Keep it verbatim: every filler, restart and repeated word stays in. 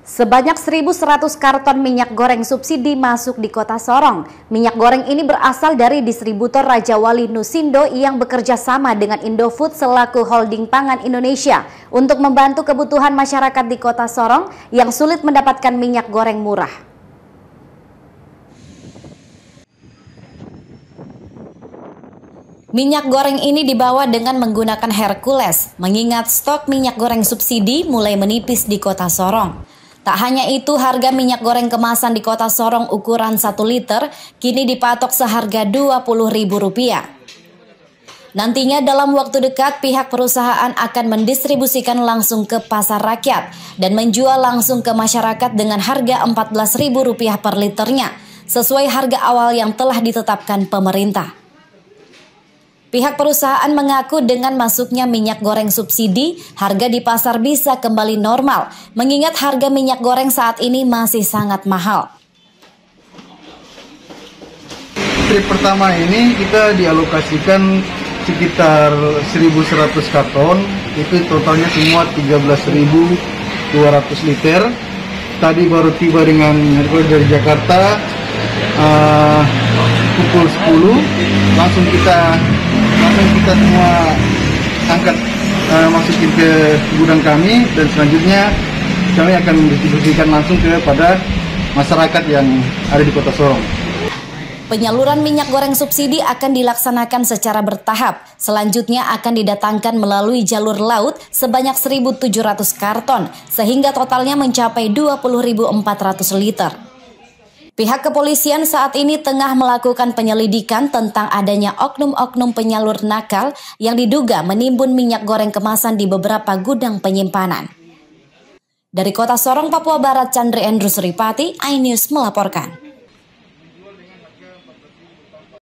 Sebanyak seribu seratus karton minyak goreng subsidi masuk di Kota Sorong. Minyak goreng ini berasal dari distributor Raja Wali Nusindo yang bekerja sama dengan Indofood selaku holding pangan Indonesia untuk membantu kebutuhan masyarakat di Kota Sorong yang sulit mendapatkan minyak goreng murah. Minyak goreng ini dibawa dengan menggunakan Hercules, mengingat stok minyak goreng subsidi mulai menipis di Kota Sorong. Tak hanya itu, harga minyak goreng kemasan di Kota Sorong ukuran satu liter kini dipatok seharga dua puluh ribu rupiah. Nantinya dalam waktu dekat pihak perusahaan akan mendistribusikan langsung ke pasar rakyat dan menjual langsung ke masyarakat dengan harga empat belas ribu rupiah per liternya, sesuai harga awal yang telah ditetapkan pemerintah. Pihak perusahaan mengaku dengan masuknya minyak goreng subsidi, harga di pasar bisa kembali normal, mengingat harga minyak goreng saat ini masih sangat mahal. Trip pertama ini kita dialokasikan sekitar seribu seratus karton, itu totalnya semua tiga belas ribu dua ratus liter. Tadi baru tiba dengan dari Jakarta uh, pukul sepuluh, langsung kita langsung kita semua angkat uh, masukin ke gudang kami, dan selanjutnya kami akan mendistribusikan langsung kepada masyarakat yang ada di Kota Sorong. Penyaluran minyak goreng subsidi akan dilaksanakan secara bertahap. Selanjutnya akan didatangkan melalui jalur laut sebanyak seribu tujuh ratus karton, sehingga totalnya mencapai dua puluh ribu empat ratus liter. Pihak kepolisian saat ini tengah melakukan penyelidikan tentang adanya oknum-oknum penyalur nakal yang diduga menimbun minyak goreng kemasan di beberapa gudang penyimpanan. Dari Kota Sorong, Papua Barat, Chandri Andrew Suripati, iNews melaporkan.